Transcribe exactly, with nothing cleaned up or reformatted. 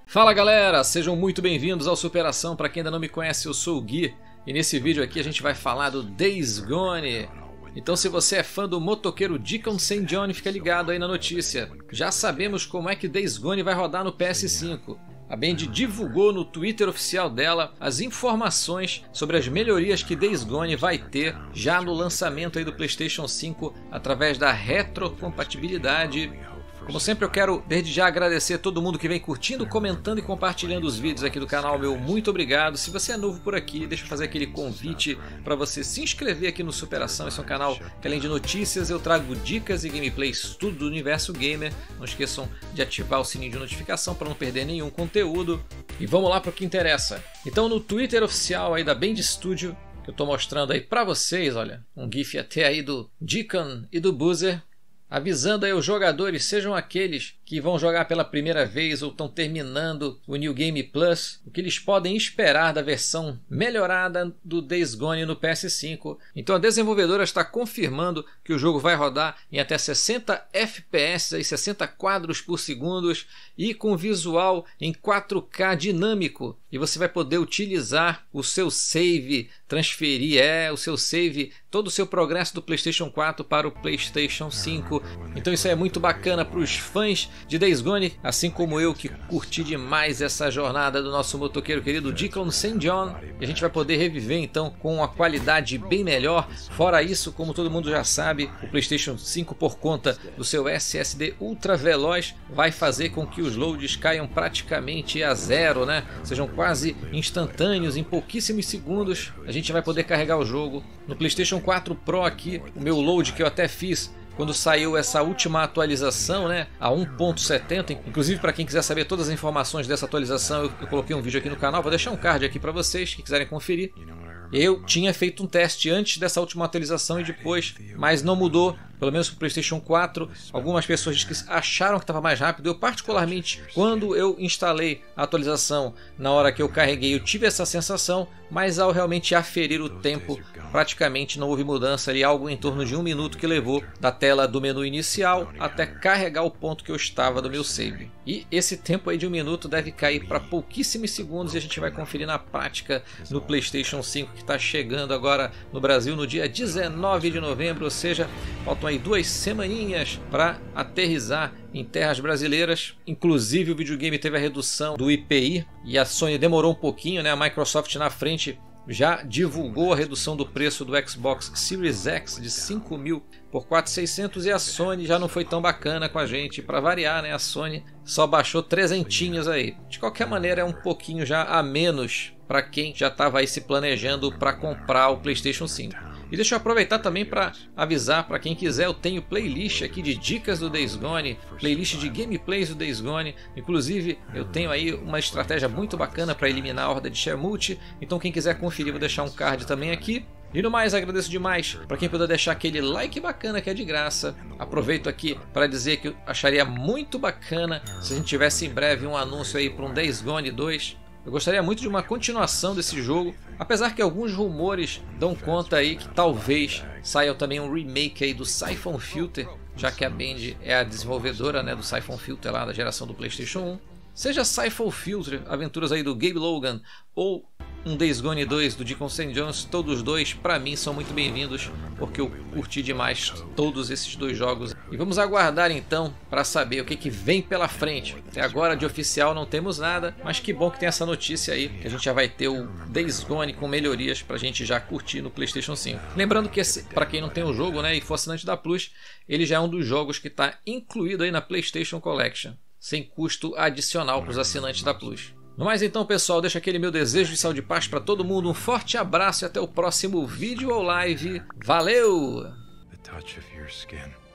Fala galera, sejam muito bem-vindos ao Superação. Para quem ainda não me conhece, eu sou o Gui e nesse vídeo aqui a gente vai falar do Days Gone. Então se você é fã do motoqueiro Deacon Saint John, fica ligado aí na notícia. Já sabemos como é que Days Gone vai rodar no P S cinco. A Band divulgou no Twitter oficial dela as informações sobre as melhorias que Days Gone vai ter já no lançamento aí do PlayStation cinco através da retrocompatibilidade. Como sempre, eu quero desde já agradecer a todo mundo que vem curtindo, comentando e compartilhando os vídeos aqui do canal. Meu muito obrigado. Se você é novo por aqui, deixa eu fazer aquele convite para você se inscrever aqui no Superação. Esse é um canal que, além de notícias, eu trago dicas e gameplays, tudo do universo gamer. Não esqueçam de ativar o sininho de notificação para não perder nenhum conteúdo. E vamos lá para o que interessa. Então, no Twitter oficial aí da Band Studio, que eu estou mostrando aí para vocês, olha, um gif até aí do Deacon e do Boozer, avisando aí os jogadores, sejam aqueles que vão jogar pela primeira vez ou estão terminando o New Game Plus, o que eles podem esperar da versão melhorada do Days Gone no P S cinco. Então a desenvolvedora está confirmando que o jogo vai rodar em até sessenta F P S, aí sessenta quadros por segundo, e com visual em quatro K dinâmico. E você vai poder utilizar o seu save, transferir é, o seu save, todo o seu progresso do PlayStation quatro para o PlayStation cinco. Então isso é muito bacana para os fãs de Days Gone, assim como eu que curti demais essa jornada do nosso motoqueiro querido Deacon Saint John. E a gente vai poder reviver então com uma qualidade bem melhor. Fora isso, como todo mundo já sabe, o PlayStation cinco, por conta do seu S S D ultra veloz, vai fazer com que os loads caiam praticamente a zero, né? Sejam quase instantâneos, em pouquíssimos segundos a gente vai poder carregar o jogo. No PlayStation quatro Pro aqui, o meu load que eu até fiz quando saiu essa última atualização, né, a um ponto setenta, inclusive para quem quiser saber todas as informações dessa atualização, eu, eu coloquei um vídeo aqui no canal, vou deixar um card aqui para vocês que quiserem conferir. Eu tinha feito um teste antes dessa última atualização e depois, mas não mudou, pelo menos para o PlayStation quatro. Algumas pessoas que acharam que estava mais rápido. Eu particularmente, quando eu instalei a atualização, na hora que eu carreguei, eu tive essa sensação, mas ao realmente aferir o tempo, praticamente não houve mudança ali, algo em torno de um minuto que levou da tela do menu inicial até carregar o ponto que eu estava do meu save. E esse tempo aí de um minuto deve cair para pouquíssimos segundos e a gente vai conferir na prática no PlayStation cinco, que está chegando agora no Brasil no dia dezenove de novembro, ou seja, faltam aí duas semaninhas para aterrissar em terras brasileiras. Inclusive o videogame teve a redução do I P I e a Sony demorou um pouquinho, né? A Microsoft na frente já divulgou a redução do preço do Xbox Series X de cinco mil por quatro mil e seiscentos, e a Sony já não foi tão bacana com a gente, para variar, né? A Sony só baixou trezentinhos aí. De qualquer maneira é um pouquinho já a menos para quem já estava aí se planejando para comprar o PlayStation cinco. E deixa eu aproveitar também para avisar para quem quiser, eu tenho playlist aqui de dicas do Days Gone, playlist de gameplays do Days Gone. Inclusive eu tenho aí uma estratégia muito bacana para eliminar a horda de Shermut. Então quem quiser conferir, vou deixar um card também aqui. E no mais, agradeço demais para quem puder deixar aquele like bacana que é de graça. Aproveito aqui para dizer que eu acharia muito bacana se a gente tivesse em breve um anúncio aí para um Days Gone dois. Eu gostaria muito de uma continuação desse jogo, apesar que alguns rumores dão conta aí que talvez saia também um remake aí do Siphon Filter, já que a Band é a desenvolvedora, né, do Siphon Filter lá da geração do PlayStation um. Seja Siphon Filter, aventuras aí do Gabe Logan, ou um Days Gone dois do Deacon Saint John, todos dois para mim são muito bem-vindos, porque eu curti demais todos esses dois jogos. E vamos aguardar então para saber o que, que vem pela frente. Até agora de oficial não temos nada, mas que bom que tem essa notícia aí, que a gente já vai ter o Days Gone com melhorias para a gente já curtir no PlayStation cinco. Lembrando que para quem não tem o jogo, né, e for assinante da Plus, ele já é um dos jogos que está incluído aí na PlayStation Collection, sem custo adicional para os assinantes da Plus. No mais então, pessoal, deixo aquele meu desejo de saúde e paz para todo mundo, um forte abraço e até o próximo vídeo ou live. Valeu!